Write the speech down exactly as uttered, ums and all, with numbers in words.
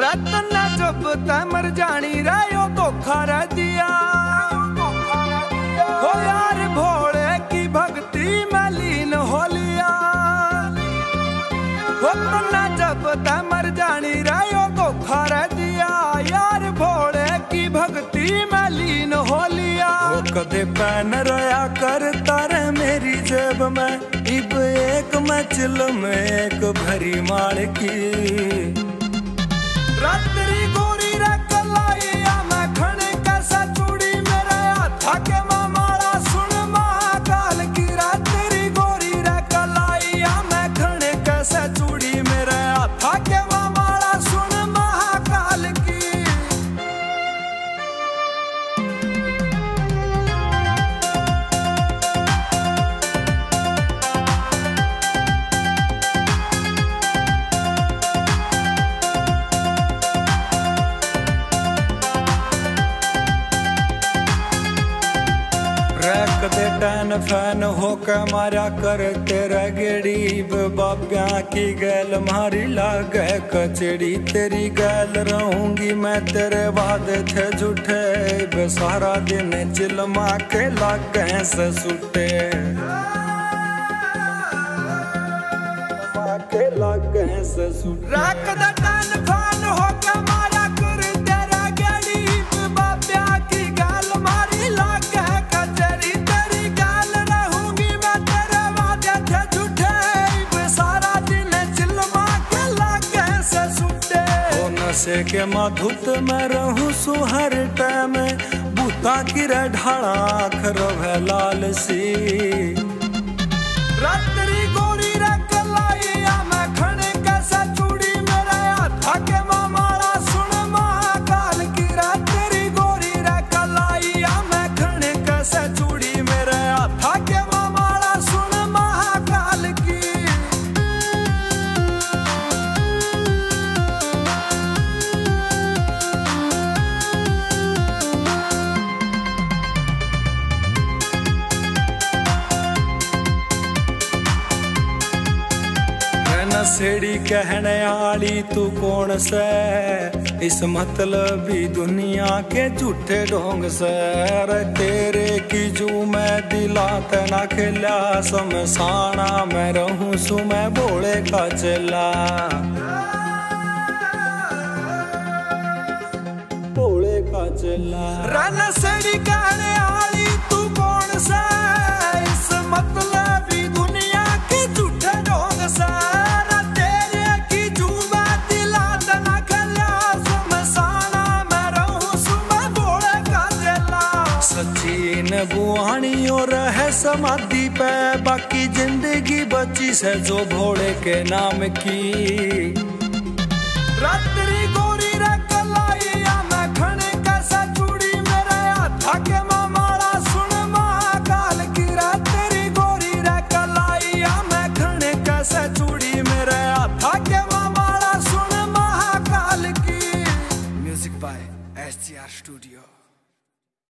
रतन जब तै मर जानी रहो धोखा रह दिया हो यार भोले की भक्ति में लीन हो लिया। रतन जब तै मर जानी रहो धोखा रह दिया यार भोले की भक्ति में लीन हो लिया। कदे पैन रोया कर तारे मेरी जेब में इब एक में चिल में एक भरी माल की रात्रि गोरी रे कलाइया मैं खणे कैसा चूड़ी मेरे हाथा के मामाला सुन महाकाल की रात्रि गोरी रे कलाइया मैं खणे कैसा चूड़ी मेरे हाथा के मामाला सुन महाकाल की। कदे टैन फैन होके मारा कर तेरा गरीब बाब्या की गैल मारी लागे कचड़ी तेरी गैल रहूंगी मैं तेरे वादे थे झूठे सारा दिन चिलमा के लागे से सुटे के लागे से सुटे कदे टैन फैन होके मारा कर तेरा गरीब बाब्या की गैल मारी लागे से के माधुत में रहूं सुहर टाइम बूता की रे ढाला खरो है लाल सी रात्रि गोरी रे कलाइया मैं खणे कैसा चूड़ी मेरे हाथा के मामाला सुन महाकाल की रात्रि गोरी रे कलाइया मैं खणे कैसा चूड़ी मेरे हाथा के मामाला सुन महाकाल की। नसेड़ी कहने आली तू कौन से इस मतलबी दुनिया के झूठे ढोंग से तेरे की जू मैं दिला तना खिला समसाना मैं रहूं सु मैं भोले का चला भोले का चला नसेड़ी कहने आली तू कौन से इस मतलबी दुनिया के झूठे ढोंग से बुआनी और है समाधि पे बाकी जिंदगी बची से जो भोले के नाम की।